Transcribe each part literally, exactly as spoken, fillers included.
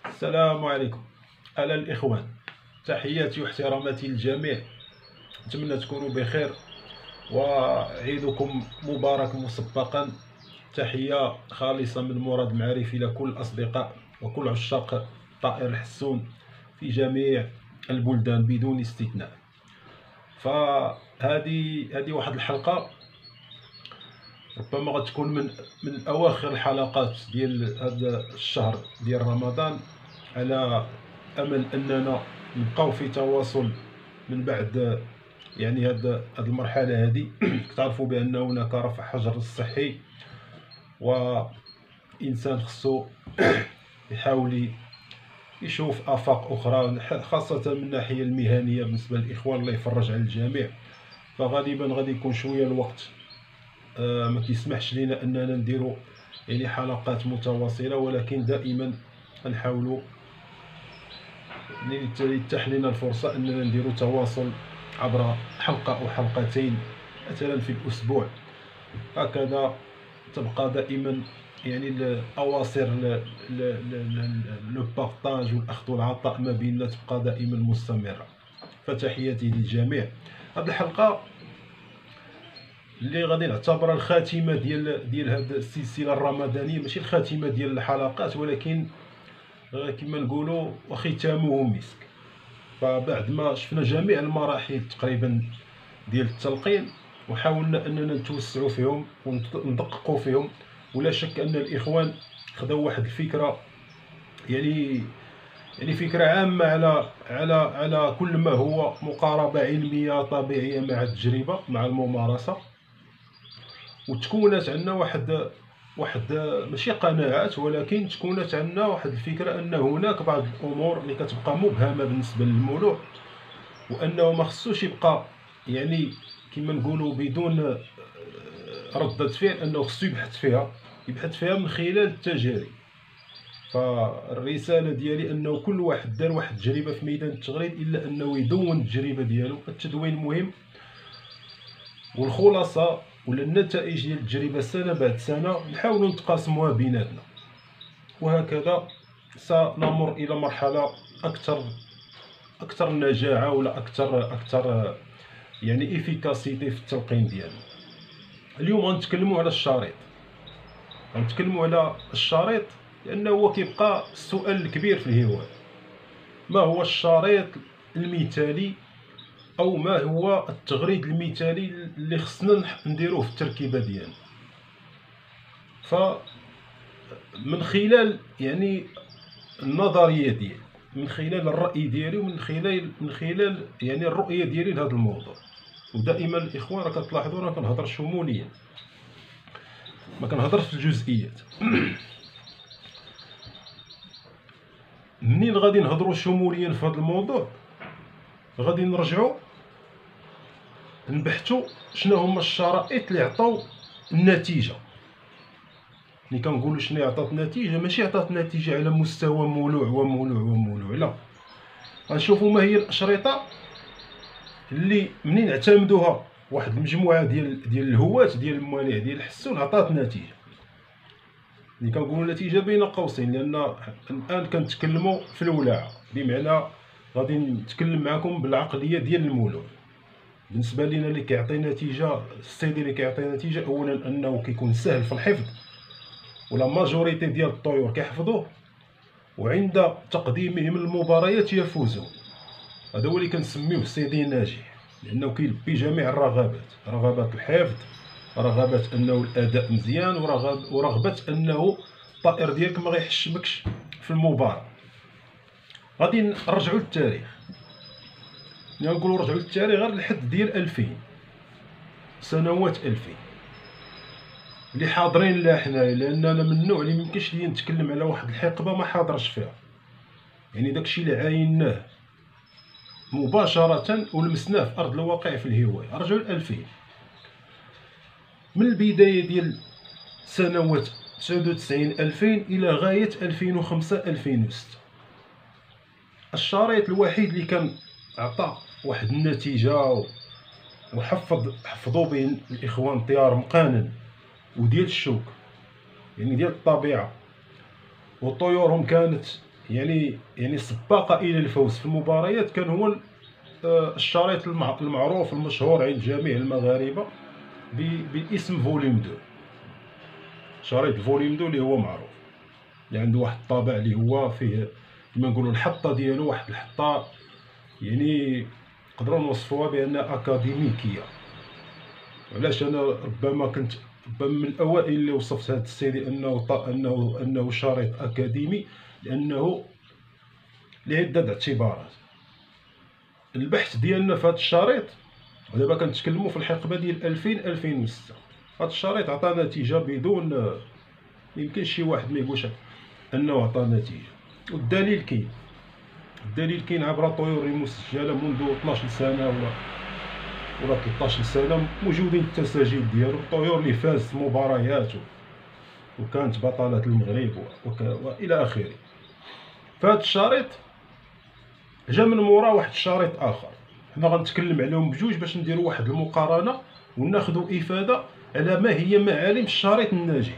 السلام عليكم. أهلا الإخوان، تحياتي واحتراماتي للجميع. نتمنى تكونوا بخير وعيدكم مبارك مسبقا. تحية خالصة من مراد المعارف إلى كل الأصدقاء وكل عشاق طائر الحسون في جميع البلدان بدون استثناء. فهذه هذه واحد الحلقة ربما غتكون من من أواخر الحلقات ديال هذا الشهر ديال رمضان، على امل اننا نبقاو في تواصل من بعد يعني هاد هاد المرحله هذه. تعرفوا بان هناك رفع حجر الصحي، وانسان خصو يحاول يشوف افاق اخرى، خاصه من الناحيه المهنيه بالنسبه للاخوان. الله يفرج على الجميع. فغالبا غادي يكون شويه الوقت آه ما كيسمحش لنا اننا نديروا يعني حلقات متواصله، ولكن دائما نحاولوا يتاح لنا الفرصة أننا نديرو تواصل عبر حلقة أو حلقتين مثلا في الأسبوع. هكذا تبقى دائما يعني الأواصر لو بارطاج والأخذ والعطاء ما بيننا تبقى دائما مستمرة. فتحياتي للجميع. هذه الحلقة اللي غادي نعتبرها الخاتمة ديال ديال هذه السلسلة الرمضانية، ماشي الخاتمة ديال الحلقات، ولكن كما نقولوا وختامه مسك. فبعد ما شفنا جميع المراحل تقريبا ديال التلقين وحاولنا اننا نتوسعوا فيهم وندققوا فيهم، ولا شك ان الاخوان خداو واحد الفكره يعني يعني فكره عامه على على على كل ما هو مقاربه علميه طبيعيه مع التجربه مع الممارسه. وتكونت عندنا واحد واحد ماشي قناعات، ولكن تكونت عندنا واحد الفكره ان هناك بعض الامور اللي كتبقى مبهمه بالنسبه للمولوع، وانه ما خصوش يبقى يعني كما نقولوا بدون ردة فعل، انه خصو يبحث فيها يبحث فيها من خلال التجارب. فالرساله ديالي انه كل واحد دار واحد التجربه في ميدان التغريد الا انه يدون التجربه ديالو. التدوين مهم، والخلاصه ولا النتائج ديال التجربه سنه بعد سنه نحاولوا نتقاسموها بيناتنا، وهكذا سنمر الى مرحله اكثر اكثر نجاعه ولا اكثر اكثر يعني افيكاسيتي في التلقين ديالنا. اليوم غنتكلموا على الشريط غنتكلموا على الشريط لانه هو كيبقى السؤال الكبير في الهواء: ما هو الشريط المثالي، او ما هو التغريد المثالي اللي خصنا نديروه في التركيبه ديالنا؟ فمن خلال يعني النظريه ديالي، من خلال الراي ديالي، ومن خلال من خلال يعني الرؤيه ديالي لهذا الموضوع. ودائما الاخوان راه كتلاحظوا راه كنهضر شموليا، ما كنهضرش في الجزئيات. منين غادي نهضروا شموليا في هذا الموضوع غادي نرجعوا نبحثوا شنو هما الشرائط اللي عطاو النتيجه. ملي كنقولوا شنو عطات النتيجه، ماشي عطات النتيجه على مستوى مولوع ومولوع ومولوع، لا، غنشوفوا ما هي الاشرطه اللي منين اعتمدوها واحد المجموعه ديال ديال الهواة ديال الموانع ديال الحسون عطات نتيجه. ملي كنقولوا نتيجه بين قوسين، لان الان كنتكلموا في الولاعه، بمعنى غادي نتكلم معكم بالعقليه ديال المولوع. بالنسبه لينا اللي كيعطي نتيجه، السيد اللي كيعطي نتيجه اولا انه كيكون سهل في الحفظ، ولا ماجوريتي ديال الطيور كيحفظوه، وعند تقديمهم المباريات يفوزون. هذا هو اللي كنسميوه السيدي الناجح، لانه كيلبي جميع الرغبات، رغبات الحفظ، رغبات انه الاداء مزيان، ورغب ورغبه انه الطائر ديالك ما غيحشمكش في المباراه. غادي نرجعوا للتاريخ، نقولوا رجعوا للتاريخ غير لحد ديال ألفين، سنوات ألفين اللي حاضرين لا حنايا، لاننا من النوع اللي ميمكنش ليا نتكلم على واحد الحقبه ما حاضرش فيها. يعني داكشي اللي عايناه مباشره ولمسناه في ارض الواقع في الهوايه. رجعوا لألفين، من البدايه ديال سنوات تسعة وتسعين ألفين الى غايه ألفين وخمسة ألفين وستة. الشريط الوحيد اللي كان عطى واحد النتيجه وحفظ حفظوا به الاخوان طيار مقانن وديال الشوك، يعني ديال الطبيعه، وطيورهم كانت يعني يعني السباقه الى الفوز في المباريات كان هو الشريط المعروف المشهور عند جميع المغاربه باسم فوليوم اثنين. شريط فوليوم اثنين اللي هو معروف، اللي عنده واحد الطابع اللي هو فيه كما نقولوا الحطه ديالو واحد الحطه يعني نقدروا نوصفوها بانها اكاديميكيه. علاش انا ربما كنت ربما من الاوائل اللي وصفت هذا السيدي انه انه انه شريط اكاديمي، لانه لعده اعتبارات. البحث ديالنا في هذا الشريط، ودابا كنتكلموا في الحقبه ديال ألفين ألفين وستة، هذا الشريط عطى نتيجه بدون يمكن شي واحد ما يقولش انه عطى نتيجه. والدليل كاين، الدليل كاين عبر طيور مسجله منذ اثناش سنه ولا ولا ثلاثطاش سنه، موجودين التساجيل ديالو، الطيور اللي فاز مباريات وكانت بطلة المغرب والى اخره. فهاد الشريط جا من مورا واحد الشريط اخر، حنا غنتكلم عليهم بجوج باش نديروا واحد المقارنه وناخذوا افاده على ما هي معالم الشريط الناجح.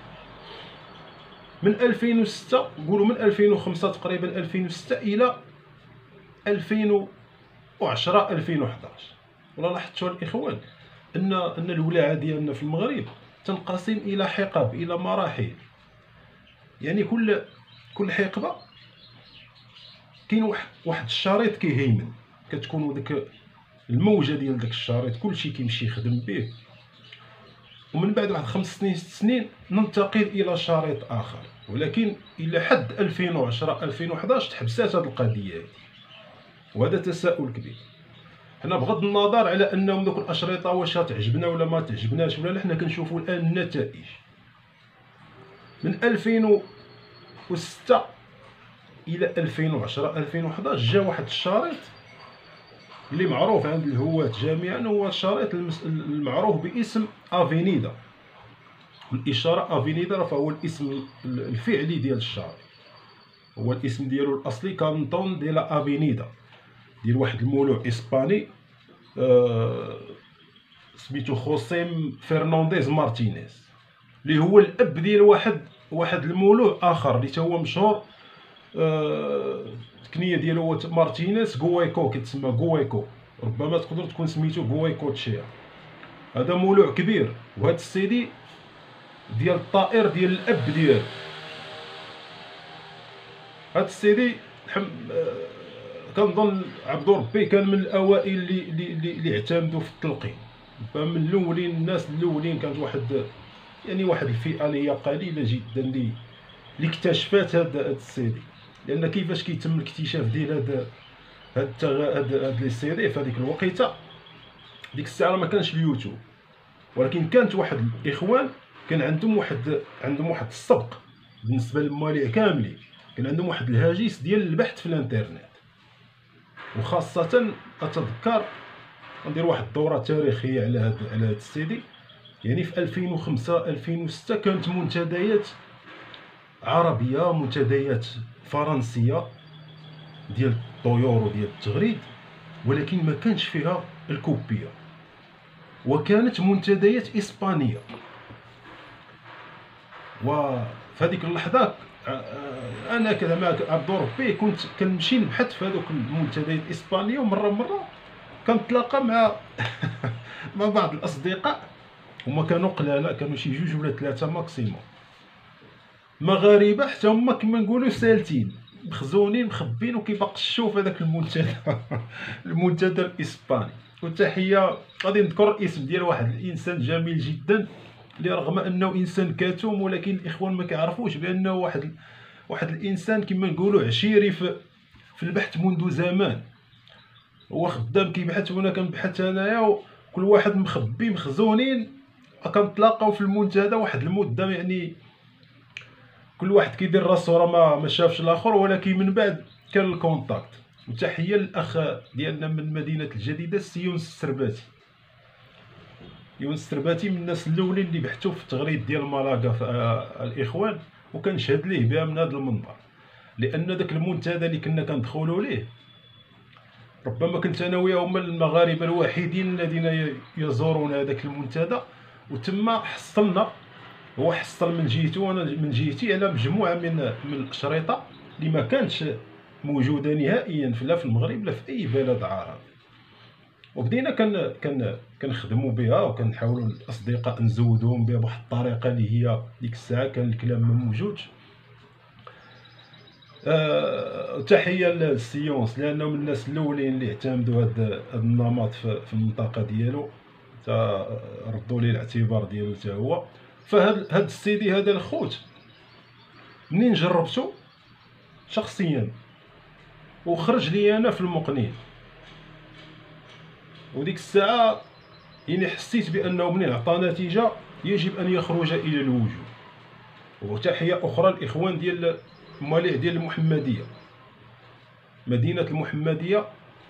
من ألفين وستة نقولوا من ألفين وخمسة تقريبا ألفين وستة الى ألفين وعشرة ألفين وحداش. ولا لاحظتوا الاخوان ان ان الولاعه ديالنا في المغرب تنقسم الى حقب، الى مراحل. يعني كل كل حقبه كاين واحد واحد الشريط كيهيمن، كتكون ديك الموجه ديال داك الشريط كلشي كيمشي يخدم به، ومن بعد واحد خمس سنين ست سنين ننتقل الى شريط اخر. ولكن الى حد ألفين وعشرة ألفين وحداش تحبسات هذه القضيه هذه، وهذا تساؤل كبير. حنا بغض النظر على انهم دوك الاشرطه واش تعجبنا ولا ما تعجبناش ولا، حنا كنشوفوا الان النتائج. من ألفين وستة الى ألفين وعشرة ألفين وحداش جا واحد الشريط اللي معروف عند الهواة جميعا، هو الشريط المعروف باسم افينيدا. الاشاره افينيدا فهو الاسم الفعلي ديال الشريط، هو الاسم ديالو الاصلي كانطون دي لا افينيدا، ديال واحد المولوع اسباني أه سميتو خوسيم فرنانديز مارتينيز، اللي هو الاب ديال واحد واحد المولوع اخر اللي هو مشهور. أه الكنيه ديالو هو مارتينيز غويكو، كيتسمى غويكو، ربما تقدر تكون سميتو غويكو تشيا. هذا مولوع كبير، وهذا السيدي ديال الطائر ديال الاب ديالو. هذا السيدي حم... أه كنظن عبد ربي كان من الاوائل اللي اللي اللي اعتمدوا في التلقين. فمن الاولين الناس الاولين كانت واحد يعني واحد الفئه اللي هي قليله جدا اللي اللي اكتشفات هذا السيدي. لان كيفاش كيتم الاكتشاف ديال هذا هذا هذا لي سيدي في هذيك الوقيته، ديك الساعه ما كانش اليوتيوب، ولكن كانت واحد الاخوان كان عندهم واحد عندهم واحد السبق بالنسبه للمواليع كاملين، كان عندهم واحد الهاجس ديال البحث في الانترنت. وخاصه اتذكر ندير واحد الدوره تاريخيه على هذا على هذا السيدي، يعني في ألفين وخمسة ألفين وستة كانت منتديات عربيه منتديات فرنسيه ديال الطيور وديال التغريد، ولكن ما كانش فيها الكوبيه، وكانت منتديات اسبانيه. وفي هذيك اللحظه انا كذا مع عبد ربي كنت كنمشي نبحث في هذوك المنتديات الاسبانيه، ومره مره كنتلاقى مع مع بعض الاصدقاء، هما كانوا قلاله، كانوا شي جوج ولا ثلاثه ماكسيموم، مغاربه حتى هما كما نقولوا سالتين مخزونين مخبين وكيبقشوا في هذاك المنتدى المنتدى الاسباني. وتحيه غادي نذكر الاسم ديال واحد الانسان جميل جدا، اللي رغم انه انسان كتوم ولكن الاخوان ما كيعرفوش بانه واحد واحد الانسان كما نقولوا عشيري في في البحث منذ زمان. هو خدام كيبحث وانا كنبحث انايا، وكل واحد مخبي مخزونين، كنتلاقاو في المنتدى واحد المده، يعني كل واحد كيدير راسو راه ما ما شافش الاخر، ولكن من بعد كان الكونتاكت. وتحيه للاخ ديالنا من مدينه الجديده السي يونس السرباتي. يونس السرباتي من الناس الاولين اللي بحثوا في التغريد ديال مالاغا في الاخوان، وكنشهد ليه بها من هذا المنبر، لان داك المنتدى اللي كنا كندخلوا ليه ربما كنت انا وياه هما المغاربه الوحيدين الذين يزورون هذاك المنتدى. وتما حصلنا، هو حصل من جهته وانا من جهتي على مجموعه من من الاشرطه اللي ما كانتش موجوده نهائيا لا في المغرب لا في اي بلد عربي. وبدينا كن كن كنخدموا بها وكنحاولوا الاصدقاء نزودوهم بها بواحد الطريقه اللي هي ديك الساعه كان الكلام ما موجودش. أه تحيه للسيونس لانه من الناس الاولين اللي اعتمدوا هذا النمط في, في المنطقه ديالو، تا ردوا لي الاعتبار ديالو حتى هو. فهاد هاد السيدي هذا الخوت منين جربته شخصيا وخرج لي انا في المقنين، وديك الساعه يعني حسيت بانه منين عطى نتيجه يجب ان يخرج الى الوجود. وتحيه اخرى الاخوان ديال المواليه ديال المحمديه، مدينه المحمديه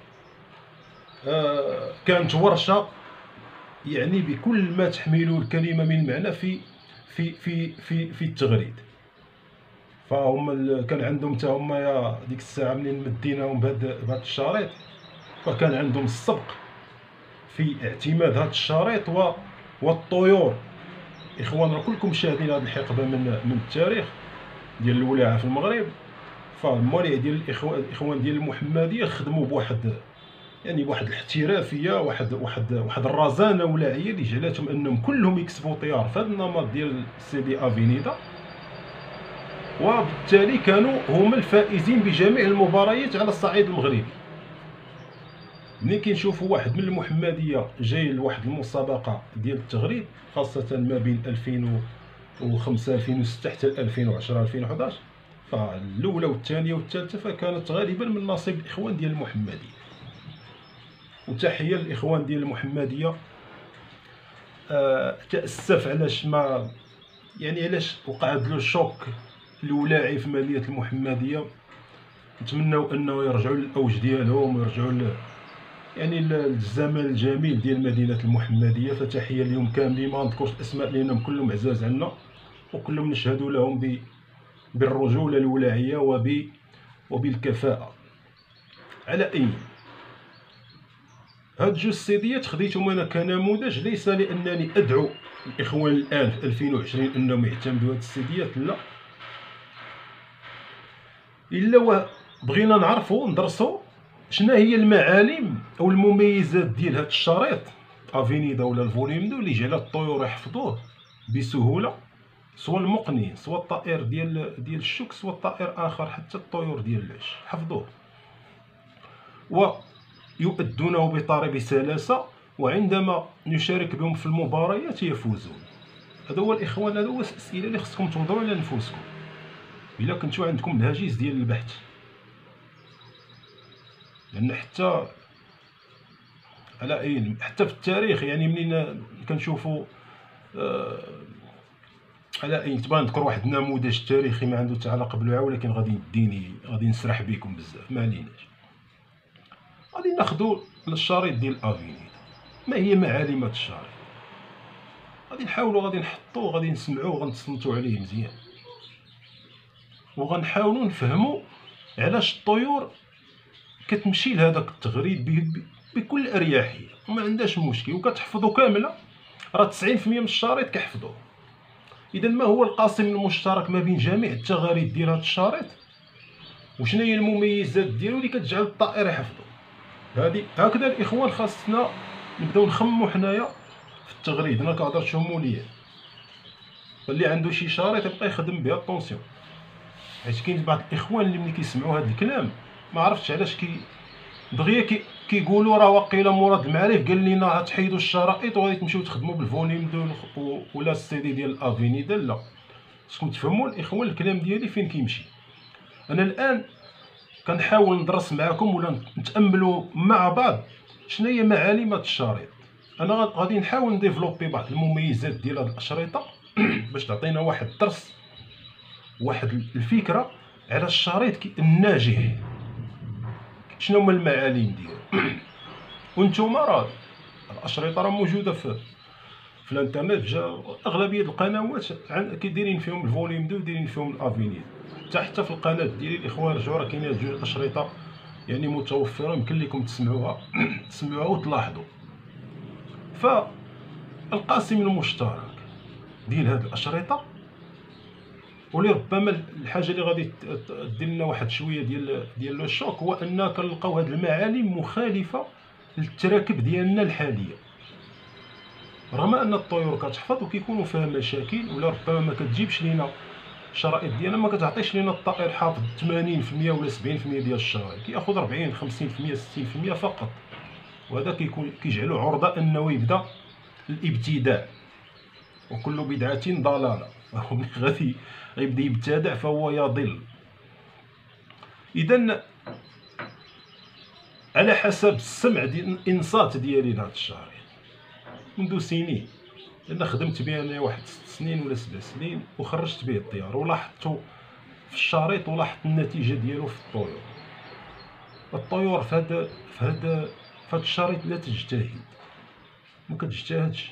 آه كانت ورشه يعني بكل ما تحمله الكلمه من معنى في في في في في التغريد. فهم كان عندهم حتى هما يا ديك الساعه منين مديناهم بهذا بهذا الشريط، فكان عندهم السبق في اعتماد هذا الشريط و والطيور. اخوان راه كلكم شاهدين هذه الحقبه من من التاريخ ديال الولاعه في المغرب. فالمواليه ديال الاخوان الاخوان ديال المحمديه خدموا بواحد يعني بواحد الاحترافيه، واحد واحد واحد الرزانه ولاعيه اللي جعلتهم انهم كلهم يكسبوا طيار في هذا النمط ديال سيدي افينيدا، وبالتالي كانوا هما الفائزين بجميع المباريات على الصعيد المغربي. ملي كنشوفوا واحد من المحمديه جاي لواحد المسابقه ديال التغريد خاصه ما بين ألفين وخمسة ألفين وستة حتى ألفين وعشرة ألفين وحداش، فالاولى والثانيه والثالثه فكانت غالبا من نصيب الاخوان ديال المحمديه. وتحيه للاخوان ديال المحمديه. أه تاسف علاش ما يعني علاش وقع هذا لو شوك الولاعي في مدينه المحمديه. نتمنوا انه يرجعوا للاوج ديالهم ويرجعوا ل يعني الزمن الجميل ديال مدينه المحمديه. فتحيه اليوم كاملين، ما نذكرش الاسماء لانهم كلهم عزاز عنا وكلهم نشهد لهم ب بالرجوله الولاعيه وب وبالكفاءه. على اي هاد جوج سيديات خديتهم انا كنموذج، ليس لانني ادعو الاخوان الان في ألفين وعشرين انهم يعتمدوا هاد السيديات، لا، الا بغينا نعرفوا ندرسوا شنو هي المعالم او المميزات ديال هاد الشريط افينيدا ولا الفوليوم دو اللي جعل الطيور يحفظوه بسهوله، سواء المقنين سواء الطائر ديال ديال الشوك سواء الطائر اخر، حتى الطيور ديال العش حفظوه ويؤدونه بطريقه بسلاسه، وعندما نشارك بهم في المباريات يفوزون. هذا هو الاخوان، هذا هو الاسئله اللي خصكم توضعوا على نفوسكم الا كنتوا عندكم الهاجس ديال البحث. لان حتى على اين حتى في التاريخ يعني منين كنشوفوا آه على اين تبان نذكر واحد النموذج تاريخي ما عنده حتى علاقه بالوعي، ولكن غادي يديني غادي نسرح بكم بزاف ما عليناش. غادي ناخذوا الشريط ديال افينيدا، ما هي معالم هذا الشريط، غادي نحاولوا غادي نحطوه غادي نسمعوه غنتصنتوا عليه مزيان، وغنحاولوا نفهموا علاش الطيور كتمشي لهذاك التغريد بكل اريحيه وما عندهاش مشكل وكتحفظوا كامله. راه تسعين في المية من الشريط كيحفظوه. اذا ما هو القاسم المشترك ما بين جميع التغاريد ديال هذا الشريط، وشنو هي المميزات ديالو اللي كتجعل الطائر يحفظه؟ هذه هكذا الاخوان خاصنا نبداو نخمموا حنايا في التغريد. انا كنهضر شموليا، فاللي عنده شي شريط يبقى يخدم بها طونسيون، حيت كاين بعض الاخوان اللي ملي كيسمعوا هذا الكلام ما عرفتش علاش كي دغيا كي كيقولوا راه واقيلا مراد المعارف قال لنا تحيدوا الشرائط وغادي تمشيو تخدموا بالفوليوم دو ولا السيدي ديال افينيدا. لا، خصكم تفهموا الاخوان الكلام ديالي فين كيمشي. انا الان كنحاول ندرس معكم ولا نتاملوا مع بعض شنو هي معالم هذا الشريط. انا غادي نحاول نديفلوبي بعض المميزات ديال هذه الاشرطه باش تعطينا واحد الدرس واحد الفكره على الشريط الناجح، شنو هما المعالم ديالو. وانتم راه الاشرطه راه موجوده في في الانترنت، جا اغلبيه القنوات كيديرين فيهم الفوليوم دو دايرين فيهم الافينيد. حتى حتى في القناه ديالي الاخوان رجعوا راه كاينين جوج اشرطه يعني متوفره يمكن لكم تسمعوها تسمعوها وتلاحظوا. فالقاسم المشترك ديال هاد الاشرطه ولي ربما الحاجه اللي غادي دير لنا واحد شويه ديال ديال لو شوك هو ان كنلقاو هاد المعالم مخالفه للتراكب ديالنا الحاليه، رغم ان الطيور كتحفظ وكيكونوا فيها مشاكل، ولا ربما ما كتجيبش لينا الشرائط ديالنا، ما كتعطيش لينا الطائر حافظ ثمانين في المية ولا سبعين في المية ديال الشرائط، كياخذ أربعين خمسين في المية ستين في المية فقط، وهذا كيكون كيجعلو عرضه انه يبدا الابتداع، وكل بدعه ضلاله. ملي غادي غيبدا يبتدع فهو يضل. اذا على حسب السمع ديال الانصات ديالي لهاد الشريط منذ سنين، لان خدمت به انا واحد ست سنين ولا سبع سنين وخرجت به الديار، ولاحظته في الشريط ولاحظت النتيجه ديالو في الطيور. الطيور في هذا في هذا في هذا الشريط لا تجتهد، ما كتجتهدش،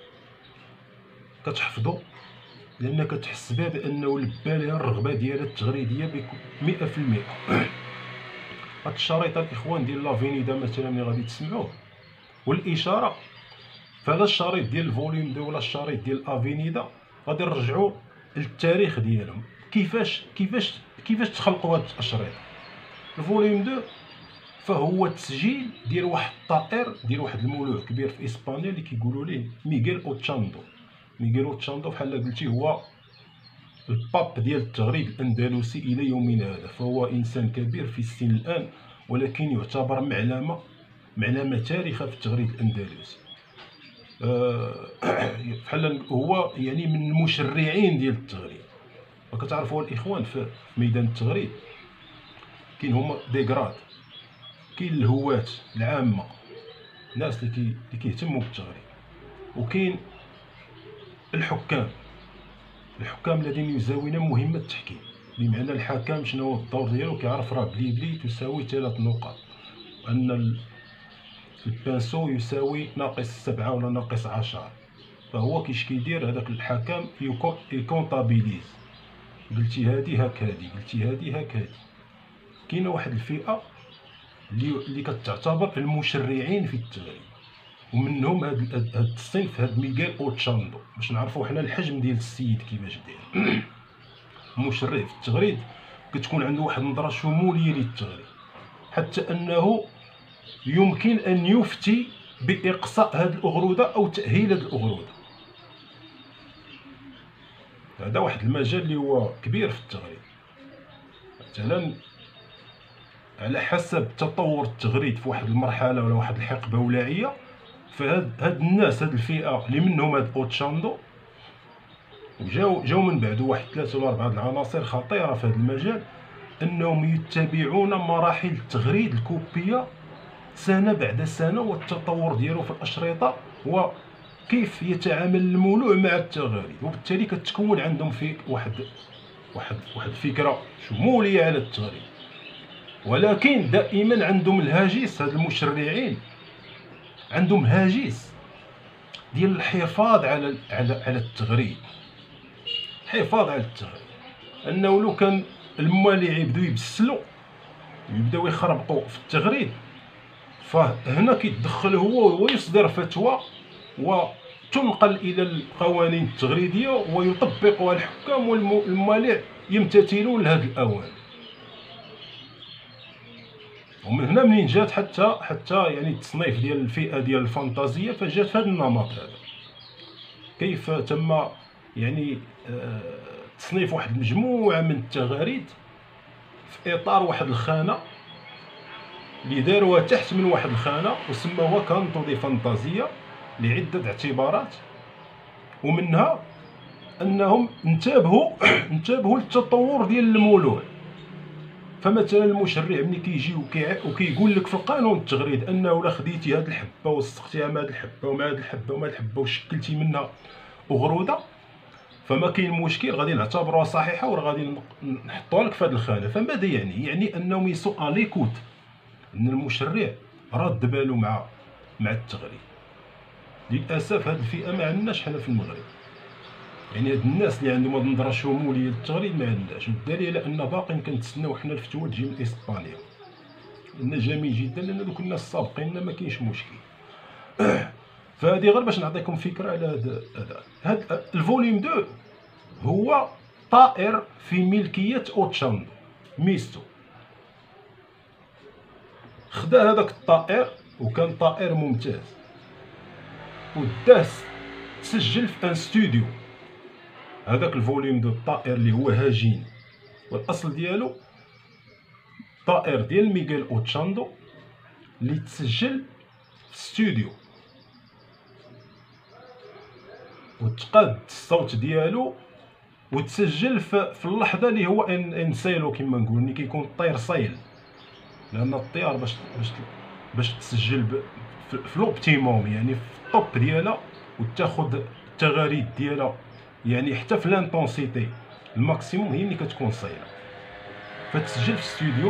كتحفظو لانك تحس بها بانه لبى لها الرغبه ديالها التغريديه مئة في المئة. هاد الشريط الاخوان ديال لافينيدا مثلا اللي غادي تسمعوه والاشاره، فهذا الشريط ديال الفوليوم دو ولا الشريط ديال افينيدا غادي نرجعوا للتاريخ ديالهم، كيفاش كيفاش كيفاش تخلقوا هاد الاشرطه. الفوليوم دو فهو تسجيل ديال واحد الطائر ديال واحد المولوع كبير في اسبانيا اللي كيقولوا ليه ميغيل اوتشاندو. ميغيل اوتشاندو بحال قلتي هو الباب ديال التغريد الاندلسي الى يومنا هذا، فهو انسان كبير في السن الان، ولكن يعتبر معلمه معلمه تاريخه في التغريد الاندلسي. بحال هو يعني من المشرعين ديال التغريد. وكتعرفوا الاخوان في ميدان التغريد كاين هما ديغراد، كاين الهواة العامه، الناس اللي كي اللي كيهتموا بالتغريد، وكاين الحكام الحكام الذين يزاولون مهمه التحكيم، بمعنى الحكم شنو هو الدور ديالو، كيعرف راه بلي بلي تساوي ثلاث نقاط، ان البانسو يساوي ناقص سبعة ولا ناقص عشرة، فهو كيش كيدير هذاك الحكم يكونطابيليز، قلتي هادي هاك هادي، قلتي هادي هاك هادي. كاينه واحد الفئه اللي اللي كتعتبر المشرعين في التغريد، ومنهم هاد هاد الصنف هاد ميغيل اوتشاندو، باش نعرفوا حنا الحجم ديال السيد كيفاش داير. مشرع في التغريد كتكون عنده واحد النظره شموليه للتغريد، حتى انه يمكن ان يفتي باقصاء هاد الاغروده او تاهيل هاد الاغروده. هذا واحد المجال اللي هو كبير في التغريد. مثلا على حسب تطور التغريد في واحد المرحله ولا واحد الحقبه ولائيه، فهاد هاد الناس هاد الفئه اللي منهم هاد اوتشاندو، وجاو جاو من بعده واحد ثلاثه ولا اربعه العناصر خطيره في هذا المجال، انهم يتبعون مراحل التغريد الكوبيه سنه بعد سنه، والتطور ديالو في الاشرطه وكيف يتعامل المولوع مع التغاريد، وبالتالي كتكون عندهم في واحد واحد واحد الفكره شموليه على التغريد. ولكن دائما عندهم الهاجس، هاد المشرعين عندهم هاجس ديال الحفاظ على على على التغريد، الحفاظ على التغريد، انه لو كان المواليع يبداو يبسلوا يبداو يخربقوا في التغريد، فهنا كيتدخل هو ويصدر فتوى وتنقل الى القوانين التغريديه ويطبقها الحكام، والمواليع يمتثلون لهذه الاوامر. ومن هنا منين جات حتى حتى يعني التصنيف ديال الفئه ديال الفانتازيه، فجات هذا النمط هذا، كيف تم يعني تصنيف واحد المجموعه من التغاريد في اطار واحد الخانه اللي داروها تحت من واحد الخانه وسموها كانتو دي فانتازيا لعده اعتبارات، ومنها انهم انتبهوا انتبهوا للتطور ديال المولوع. فمثلا المشرع ملي كيجي وكيقول لك في القانون التغريد انه لا خديتي هاد الحبه وسقتيها مع هاد الحبه ومع هاد الحبه ومع هاد الحبه وشكلتي منها اغروده، فما كاين مشكل، غادي نعتبروها صحيحه وغادي نحطوها لك في هاد الخانه. فماذا يعني؟ يعني انهم يسوء ليكوت، ان المشرع راد بالو مع مع التغريد. للاسف هاد الفئه ما عندناش حنا في المغرب، يعني هاد الناس اللي عندهم هاد النظره شموليه للتغريد ما عندناش، والدليل على ان باقي كنتسناو حنا الفتوى تجي من اسبانيا، لان جميل جدا لان دوك الناس سابقين ما كاينش مشكل. فهذه غير باش نعطيكم فكره على هذا هذا الفوليوم اثنين، هو طائر في ملكيه اوتشاندو ميستو. خدا هذاك الطائر وكان طائر ممتاز وداه تسجل في ان استوديو. هذاك الفوليوم دو الطائر اللي هو هاجين والاصل ديالو طائر ديال ميغيل اوتشاندو اللي تسجل في استوديو وتقاد الصوت ديالو وتسجل في اللحظه اللي هو ان انسيلو كما نقول، ملي كيكون الطير صايل، لان الطيار باش باش باش تسجل في لوبتيموم يعني في الطوب ديالها وتاخذ التغاريد ديالها يعني حتى في لانطونسيتي الماكسيموم هي ملي كتكون صايله. فتسجل في استوديو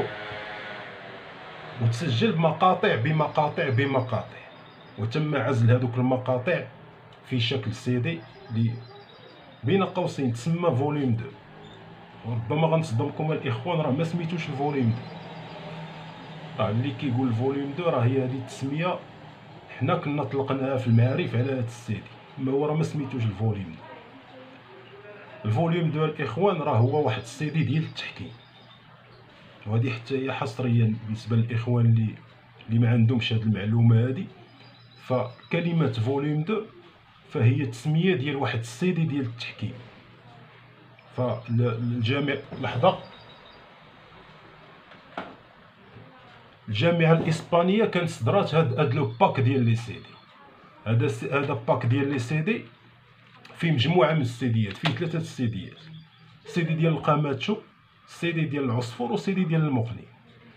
وتسجل بمقاطع بمقاطع بمقاطع وتم عزل هذوك المقاطع في شكل سيدي اللي بين قوسين تسمى فوليوم اثنين. وربما غنصدمكم الاخوان راه ما سميتوش الفوليوم اثنين، راه اللي كيقول الفوليوم اثنين راه هي هذه التسميه حنا كنا طلقناها في المعارف على هذا السيدي، ما هو راه ما سميتوش الفوليوم اثنين. الفوليوم اثنين الاخوان راه هو واحد السيدي ديال التحكيم، وهذه حتى هي حصريا بالنسبه للاخوان اللي اللي ما عندهمش هذه المعلومه هذه. فكلمه فوليوم اثنين فهي تسميه ديال واحد السيدي ديال التحكيم. فالجامع لحظه الجامعه الاسبانيه كانت صدرات هاد هاد لو باك ديال لي سيدي. هذا هذا باك ديال لي سيدي فيه مجموعه من السيديات، فيه ثلاثه السيديات، السيدي ديال القاماتشو، السيدي ديال العصفور، والسيدي ديال المقني،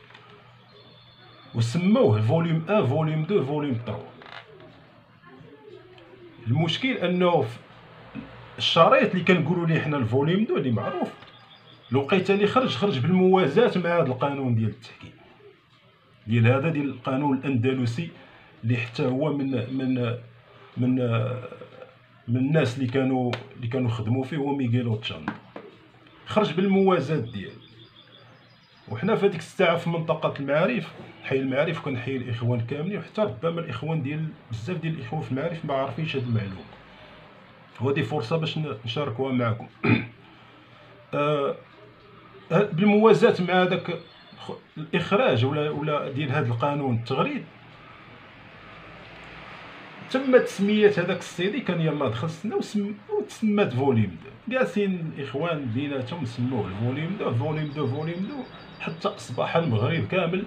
وسموه فوليوم واحد فوليوم اثنين فوليوم ثلاثة. المشكل انه الشريط اللي كنقولوا ليه حنا الفوليوم اثنين اللي معروف الوقيته اللي خرج خرج بالموازاه مع هذا القانون ديال التحكيم ديال هذا ديال القانون الاندلسي اللي حتى هو من من من من الناس اللي كانوا اللي كانوا خدموا فيه هو ميغيل اوتشاندو، خرج بالموازاه ديالو. وحنا في هذيك الساعه في منطقه المعارف حي المعارف كنحيي الاخوان كاملين، وحتى ربما الاخوان ديال بزاف ديال الاخوان في المعارف ما عارفينش هذه المعلومه، وهذه فرصه باش نشاركوها معكم. آه بالموازاه مع هذاك الاخراج ولا ولا ديال هذا القانون التغريد تم تسميه هذاك السيدي. كان يلاه دخل السنه وتسمات فوليوم اثنين، جالسين الاخوان بيناتهم سموه الفوليوم اثنين فوليوم اثنين فوليوم اثنين حتى اصبح المغرب كامل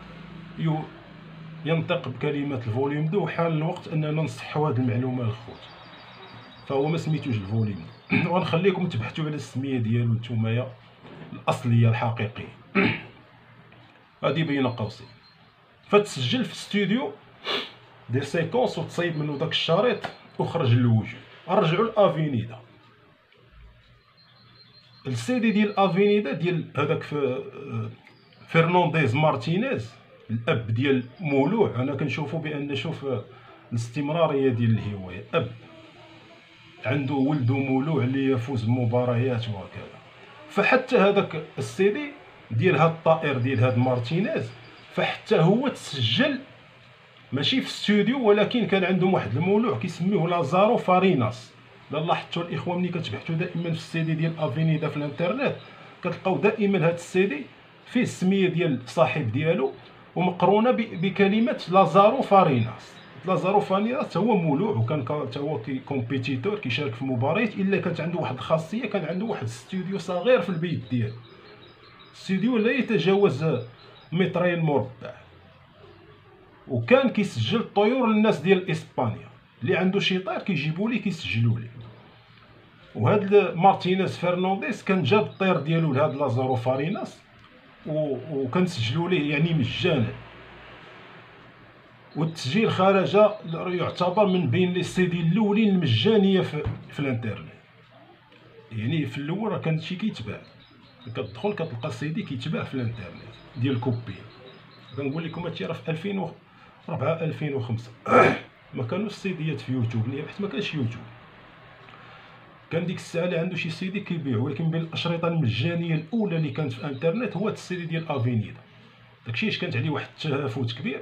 ينطق بكلمه الفوليوم اثنين. وحان الوقت اننا نصحوا هذه المعلومه الخوت، فهو ما سميتوش الفوليوم اثنين. وغنخليكم تبحثوا على السميه ديالو نتوما الاصليه الحقيقيه. هذه بين قوسين. فتسجل في استوديو دي سيكونس وتصايب منه داك الشريط وخرج للوجود. رجعوا لافينيدا، السيدي ديال افينيدا ديال هذاك فرنانديز مارتينيز الاب ديال مولوع. انا كنشوفوا بان شوف الاستمراريه ديال الهوايه، اب عنده ولده مولوع اللي يفوز بمباريات وهكذا. فحتى هذاك السيدي ديال هاد الطائر ديال هاد مارتينيز فحتى هو تسجل ماشي في استوديو، ولكن كان عندهم واحد المولوع كيسميوه لازارو فاريناس. الا لاحظتوا الاخوان ملي كتبحثوا دائما في السيدي ديال افينيدا في الانترنت كتلقاو دائما هاد السيدي فيه السميه ديال صاحب ديالو ومقرونه بكلمه لازارو فاريناس. لازارو فاريناس هو مولوع وكان حتى هو كي كومبيتيتور كيشارك في مباريات، الا كانت عنده واحد الخاصيه كان عنده واحد الاستوديو صغير في البيت ديالو، استوديو لا يتجاوز مترين مربع، وكان كيسجل الطيور للناس ديال اسبانيا اللي عنده شي طير كيجيبوا ليه كيسجلوا ليه. وهاد مارتينيز فرنانديز كان جاب الطير ديالو لهاد لازارو فاريناس وكنسجلوا ليه يعني مجانا. والتسجيل خرج يعتبر من بين لي سيدي الاولين المجانيه في, في الانترنت. يعني في الاول راه كان شي كيتباع، كتدخل كتلقى السيدي كيتباع في الانترنت ديال كوبي. كنقول لكم هادشي راه في ألفين وأربعة ألفين وخمسة. ما كانوش السيديات في يوتيوب، حيت ما كانش يوتيوب. كان ديك الساعه اللي عنده شي سيدي كيبيع، ولكن بين الاشرطه المجانيه الاولى اللي كانت في الانترنت هو السيدي ديال افينيدا. داكشي اش كانت عليه واحد التهافت كبير.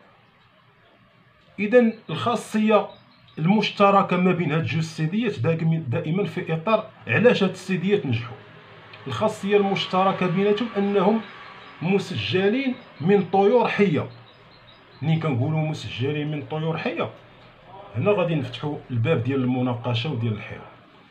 اذا الخاصيه المشتركه ما بين هاد جوج سيديات دائما في اطار علاش هاد السيديات نجحوا. الخاصيه المشتركه بيناتهم انهم مسجلين من طيور حيه. ملي كنقولوا مسجلين من طيور حيه، هنا غادي نفتحوا الباب ديال المناقشه وديال الحوار.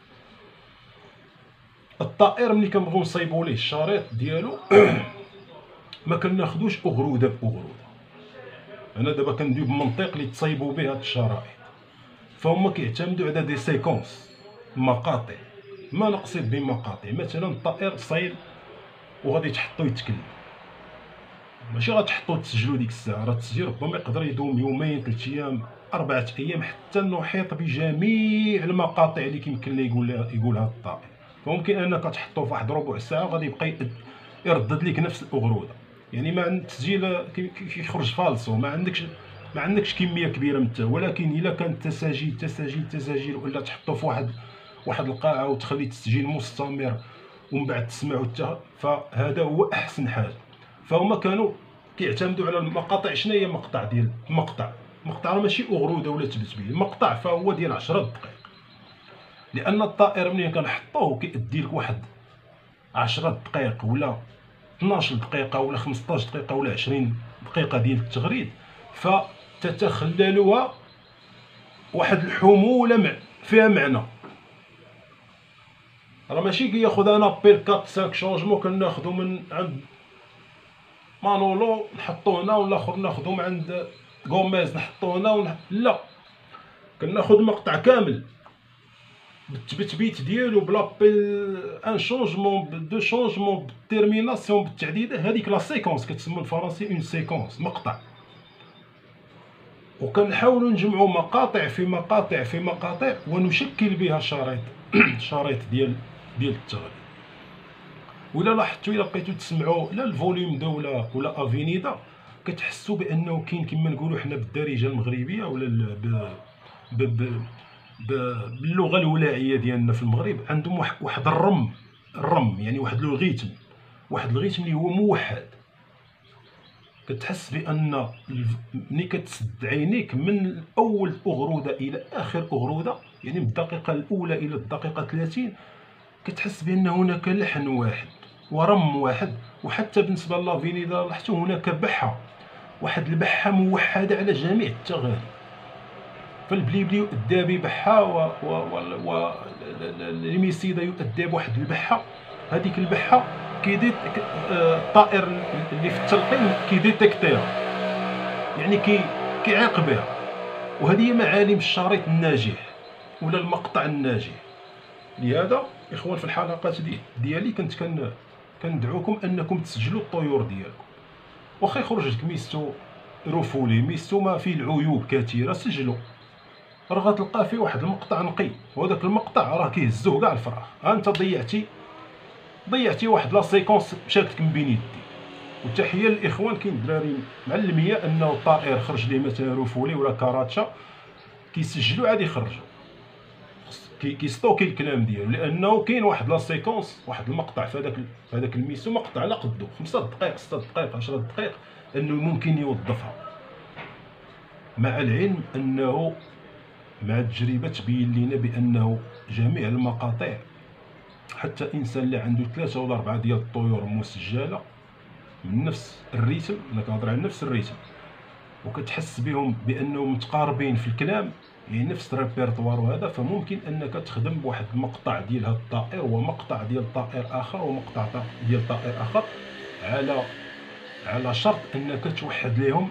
الطائر ملي كنبغيو نصايبوا ليه الشريط ديالو ما كناخذوش اغروده باغروده. انا دابا كندوي بمنطق اللي تصايبوا به هاد الشرائط، فهم كيعتمدوا على دي سيكونس، مقاطع. ما نقصد بمقاطع، مثلا الطائر صايب وغادي تحطو يتكلم، ماشي غتحطو تسجلو ديك الساعه. راه التسجيل ربما يقدر يدوم يومين، ثلاث ايام، اربعه ايام، حتى نحيط بجميع المقاطع اللي كيمكن ليه يقول يقولها الطائر. فممكن انك تحطو في واحد ربع ساعه غادي يبقى يردد لك نفس الاغروده. يعني ما عند التسجيل كيخرج فالصو، ما عندكش ما عندكش كميه كبيره من التو. ولكن الا كان تساجيل تساجيل تساجيل، ولا تحطو في واحد واحد القاعه وتخلي التسجيل مستمر ومن بعد تسمعو حتى، فهذا هو احسن حاجه. فهما كانوا كيعتمدوا على المقاطع. شنو هي مقطع ديال مقطع مقطع راه ماشي اغروده ولا تبتبيه، مقطع فهو ديال عشرة دقائق. لان الطائر ملي كنحطوه كيأدي لك واحد عشرة دقائق ولا اثناش دقيقه ولا خمسطاش دقيقه ولا عشرين دقيقه ديال التغريد، فتتخللها واحد الحموله فيها معنى. راه ماشي كياخذ انا بير أربعة خمسة شونجمون كناخذو من عند مانولو نحطو هنا، ولا اخر ناخذو من عند غوميز نحطو هنا ونح... لا، كناخذ مقطع كامل بالتبتبيت ديالو، بلا بيل ان شونجمون دو شونجمون بالتيرميناسيون بالتعديلات. هذيك لا سيكونس كتسمى بالفرنسي اون سيكونس، مقطع. وكنحاولوا نجمعوا مقاطع في مقاطع في مقاطع ونشكل بها شريط شريط ديال ديال التغريد. ولا لاحظتوا الا بقيتوا تسمعوا لا الفوليوم دو ولا ولا افينيدا، كتحسوا بانه كاين كما نقولوا حنا بالدارجه المغربيه ولا ب ب ب باللغه الولاعيه ديالنا في المغرب، عندهم واحد الرم الرم يعني واحد لوغيتم واحد الغيتم اللي هو موحد. كتحس بان ملي كتسد عينيك من اول اغروده الى اخر اغروده، يعني من الدقيقه الاولى الى الدقيقه ثلاثين، كتحس بان هناك لحن واحد ورم واحد. وحتى بالنسبه لافينيدا لاحظتوا هناك بحه، واحد البحه موحده على جميع التغاني. فالبليبلي يؤدى ببحه و, و... و... و... الميسيدا يؤدى بواحد البحه. هذيك البحه كيديت الطائر اللي في التلقين كيديتيكتيها، يعني كي كيعاقبها. وهذه هي معالم الشريط الناجح ولا المقطع الناجح. لهذا اخوان في الحلقات دي ديالي كنت كن كندعوكم انكم تسجلوا الطيور ديالكم، واخا يخرج لك ميستو رفولي، ميستو ما فيه العيوب كثيره، سجلوا. راه غتلقى فيه واحد المقطع نقي، وهذاك المقطع راه كيهزوه كاع الفراغ. ها انت ضيعتي ضيعتي واحد لا سيكونس مشات لك من بين يديك. وتحيه للاخوان، كاين دراري معلميه انه الطائر خرج ليه مثلا رفولي ولا كاراتشا، كيسجلوا عاد يخرجوا، كيستوكي الكلام ديالو، لانه كاين واحد لا سيكونس واحد المقطع في هذاك في هذاك الميسو، مقطع على قدو خمسة دقائق ستة دقائق عشرة دقائق، انه ممكن يوظفها. مع العلم انه مع التجربه تبين لنا بانه جميع المقاطع، حتى انسان اللي عنده ثلاثه ولا اربعه ديال الطيور مسجله من نفس الريتم، انا كنهضر على نفس الريتم، وكتحس بهم بانهم متقاربين في الكلام، يعني نفس الريبرتوار وهذا، فممكن انك تخدم بواحد المقطع ديال هذا الطائر ومقطع ديال طائر اخر ومقطع ديال طائر اخر، على على شرط انك توحد لهم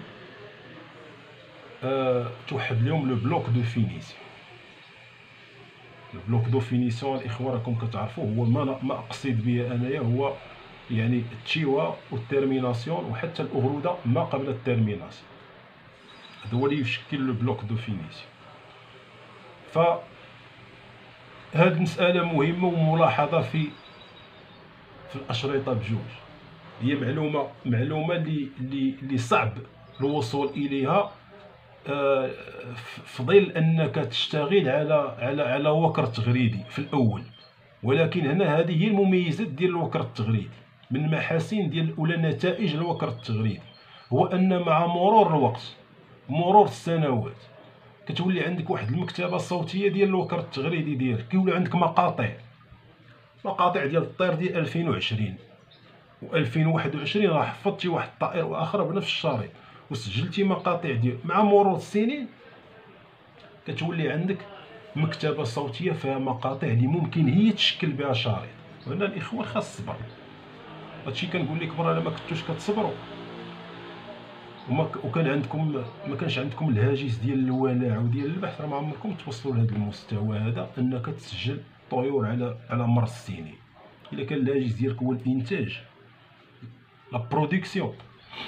أه توحد لهم لو بلوك دو فينيسيون. البلوك دو فينيسيون الاخوه راكم كتعرفوا هو ما ما اقصد به انايا، هو يعني التشيوا والتيرميناسيون وحتى الاغروده ما قبل التيرميناسيون، هذا هو اللي يشكل لو بلوك دو فينيسيون. ف هاد مساله مهمه وملاحظه في في الاشرطه بجوج، هي معلومه معلومه اللي اللي اللي صعب الوصول اليها آه في ظل انك تشتغل على على على وكر تغريدي في الاول. ولكن هنا هذه هي المميزات ديال الوكر التغريدي، من المحاسن ديال اولى نتائج الوكر التغريدي هو ان مع مرور الوقت مرور السنوات كتولي عندك واحد المكتبه الصوتيه ديال الوكر التغريدي ديالك، كيولي عندك مقاطع مقاطع ديال الطير ديال ألفين وعشرين و ألفين وواحد وعشرين راه حفظتي واحد الطائر اخر بنفس الشريط وسجلتي مقاطع ديال. مع مرور السنين كتولي عندك مكتبه صوتيه فيها مقاطع اللي ممكن هي تشكل بها شريط. وهنا الاخوان خاص الصبر. هادشي كنقول لكم راه ما كنتوش كتصبروا وما وكان عندكم ما كانش عندكم الهاجس ديال الولاع وديال البحث، راه ما عمركم توصلوا لهذا المستوى هذا انك تسجل طيور على على مر السنين. الا كان الهاجس ديالك هو الانتاج لا برودكسيون،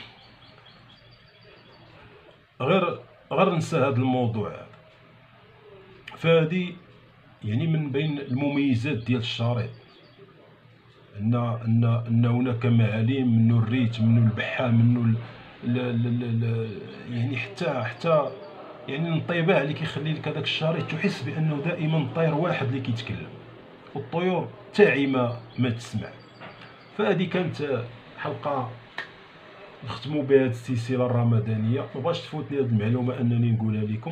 غير غير نسى هذا الموضوع هذا. فهذه يعني من بين المميزات ديال الشريط ان ان ان هناك معالم منه الريت منه البحه منه ال ال ال يعني حتى حتى يعني الانطباع اللي كيخلي لك هذاك الشريط تحس بانه دائما طير واحد اللي كيتكلم والطيور تاعي ما ما تسمع. فهذه كانت حلقه نختموا بها هذه السلسله الرمضانيه. ما بغاش تفوتني هذه المعلومه انني نقولها لكم،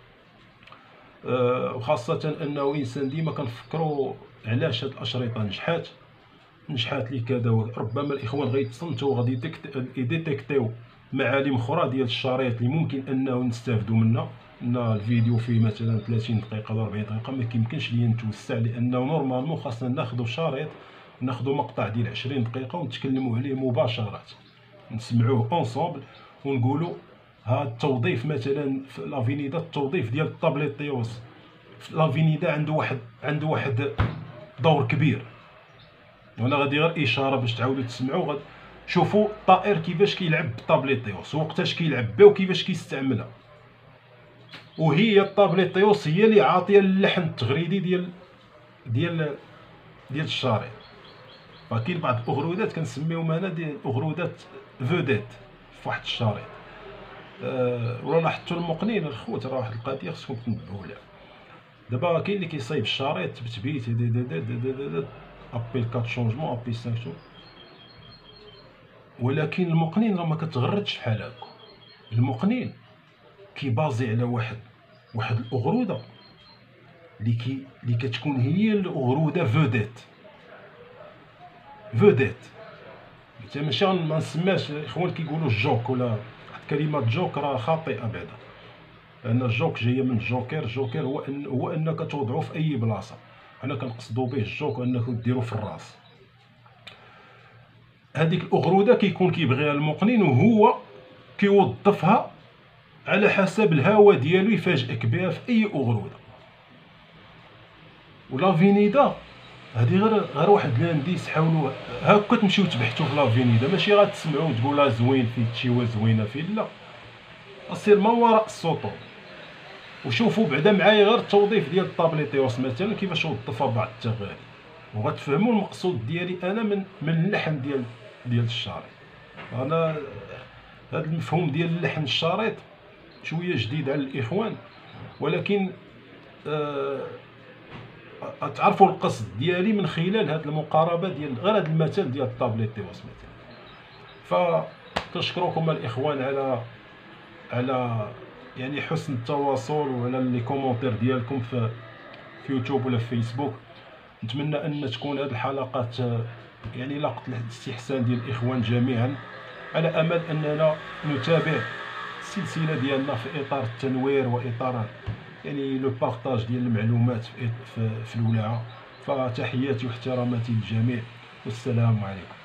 أه وخاصه انه انسان ديما كنفكروا علاش هاد الاشرطه نجحات نجحات لي كذا. ربما الاخوان غيتصنتوا وغادي يديتيكتيو معالم اخرى ديال الشريط اللي ممكن انه نستافدوا منها. ان الفيديو فيه مثلا ثلاثين دقيقه ولا أربعين دقيقه ما كيمكنش ليا نتوسع، لانه نورمالمون خاصنا ناخذوا شريط ناخذوا مقطع ديال عشرين دقيقه ونتكلموا عليه مباشره، نسمعوه اونصومبل ونقولوا هذا التوظيف مثلا في لافينيدا التوظيف ديال الطابليطيوس في لافينيدا عنده واحد عنده واحد دور كبير. وانا غادي غير اشاره باش تعاودوا تسمعوا. غادي شوفوا الطائر كيفاش كيلعب بالطابليطيوس وقتاش كيلعب بها وكيفاش كيستعملها، وهي الطابليطيوس هي اللي عاطيه اللحن التغريدي ديال ديال ديال الشريط. فكاين بعض الاغرودات كنسميهم انا ديال اغرودات فوديت في واحد الشريط. أه ولا لاحظتوا المقنين الخوت راه واحد القضيه خصكم تنبهوا لها. دابا كاين اللي كيصايب الشريط بتبيت ابي أربعة شونجمون ابي خمسة شونجمون، ولكن المقنين راه ما كتغردش بحال هكا. المقنين كيبازي على واحد واحد الاغروده اللي كي اللي كتكون هي الاغروده فوديت فوديت حتى ماشي ما نسماش الاخوان كيقولوا الجوك، ولا كلمه جوك راه خاطئه بعدا، لان الجوك جايه من الجوكر. الجوكر هو أن هو انك توضعه في اي بلاصه. انا كنقصدوا به الجوك انك ديرو في الراس. هذيك الاغروده كيكون كيبغيها المقنين وهو كيوظفها على حسب الهوى ديالو يفاجئك بها في اي اغروده. ولافينيدا هذه غير غير واحد لانديس. حاولوا هاكا تمشيو تبحثوا في لافينيدا، ماشي غتسمعوا تقولها زوين فيه شي زوينه فيه، لا، اصير ما وراء السطور وشوفوا بعدا معايا غير التوظيف ديال الطابليطيوس مثلا كيفاش وظفها بعض التغاريد، وغتفهموا المقصود ديالي انا من من اللحن ديال ديال الشريط. انا هذا المفهوم ديال اللحن الشريط شويه جديد على الاخوان، ولكن أه تعرفوا القصد ديالي من خلال هذه المقاربه ديال غير هذا المثال ديال الطابليطيوس مثلا. فكنشكركم الاخوان على على يعني حسن التواصل وعلى لي كومونتير ديالكم في في يوتيوب ولا في فيسبوك. نتمنى ان تكون هذه الحلقات يعني لاقت الاستحسان ديال الاخوان جميعا، على امل اننا نتابع السلسله ديالنا في اطار التنوير واطار يعني لو بارطاج ديال المعلومات في في, في الولاعه. فتحياتي واحتراماتي للجميع والسلام عليكم.